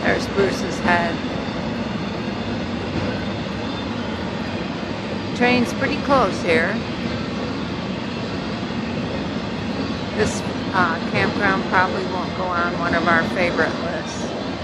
There's Bruce's Head. Train's pretty close here. This campground probably won't go on one of our favorite lists.